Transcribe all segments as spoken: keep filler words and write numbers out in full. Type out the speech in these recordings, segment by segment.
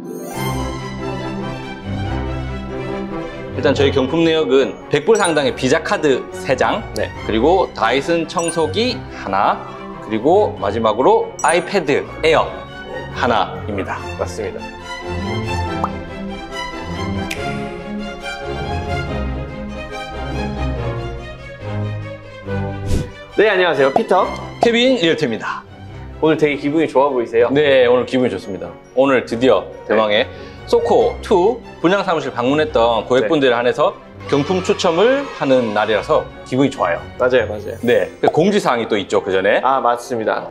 일단 저희 경품 내역은 백 불 상당의 비자 카드 세 장, 네. 그리고 다이슨 청소기 하나, 그리고 마지막으로 아이패드 에어 하나입니다. 맞습니다. 네, 안녕하세요. 피터. 케빈 리얼트입니다. 오늘 되게 기분이 좋아 보이세요? 네, 오늘 기분이 좋습니다. 오늘 드디어 대망의 네. 소코 투 분양 사무실 방문했던 고객분들에 한해서 경품 추첨을 하는 날이라서 기분이 좋아요. 맞아요, 맞아요. 네, 공지사항이 또 있죠, 그 전에. 아, 맞습니다.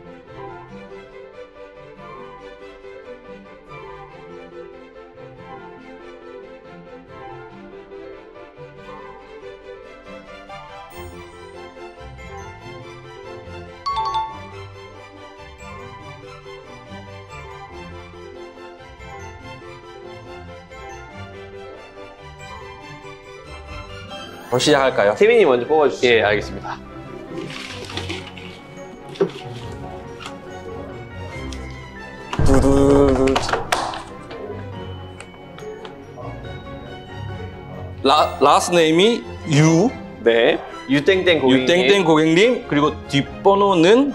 바로 시작할까요? 케빈이 먼저 뽑아주시죠. 예, 알겠습니다. 두두두두. 라, 라스트 네임이 유, 네. 유땡땡 고객님. 유땡땡 고객님, 그리고 뒷번호는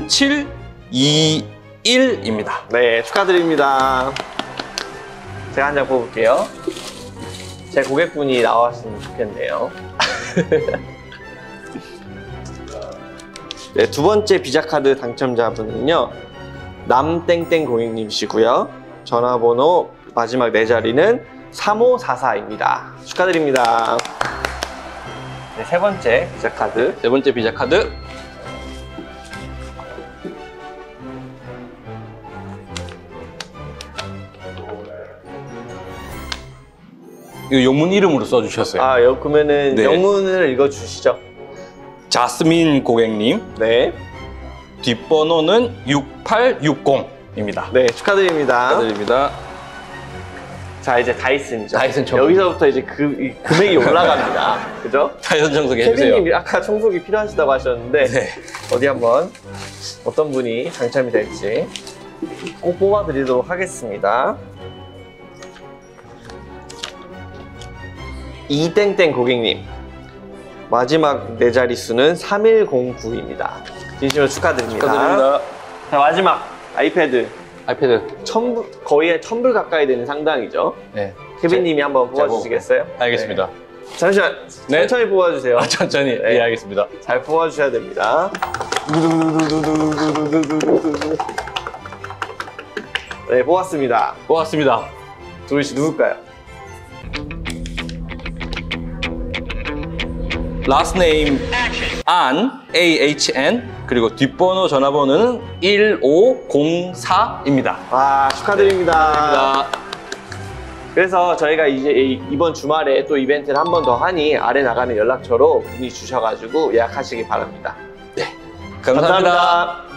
공칠이일입니다. 네, 축하드립니다. 제가 한 장 뽑을게요. 제 고객분이 나왔으면 좋겠네요. 네, 두 번째 비자카드 당첨자분은요, 남땡땡 고객님이시고요. 전화번호 마지막 네 자리는 삼오사사입니다. 축하드립니다. 네, 세 번째 비자카드. 세 번째 비자 카드. 이거 영문 이름으로 써주셨어요. 아, 여, 그러면은 네. 영문을 읽어주시죠. 자스민 고객님, 네. 뒷번호는 육팔육공입니다. 네, 축하드립니다. 축하드립니다. 자, 이제 다이슨이죠. 다이슨 청소기. 여기서부터 이제 그, 이 금액이 올라갑니다. 그죠? 다이슨 청소기 해주세요. 케빈님 아까 청소기 필요하시다고 하셨는데 네. 어디 한번 어떤 분이 당첨이 될지 꼭 뽑아드리도록 하겠습니다. 이땡땡 고객님, 마지막 네 자릿수는 삼일공구입니다. 진심으로 축하드립니다. 축하드립니다. 자, 마지막 아이패드. 아이패드. 천불, 거의 천불 가까이 되는 상당이죠. 네. 케빈님이 한번 제가 뽑아주시겠어요? 알겠습니다. 네. 잠시만, 네. 천천히 뽑아주세요. 아, 천천히. 네. 예, 알겠습니다. 잘 뽑아주셔야 됩니다. 네, 뽑았습니다. 고맙습니다. 도희 씨 누굴까요? Last name 안, A H N, 그리고 뒷번호 전화번호는 일오공사입니다. 아, 축하드립니다. 감사합니다. 그래서 저희가 이제 이번 주말에 또 이벤트를 한 번 더 하니 아래 나가는 연락처로 문의 주셔가지고 예약하시기 바랍니다. 네, 감사합니다. 감사합니다.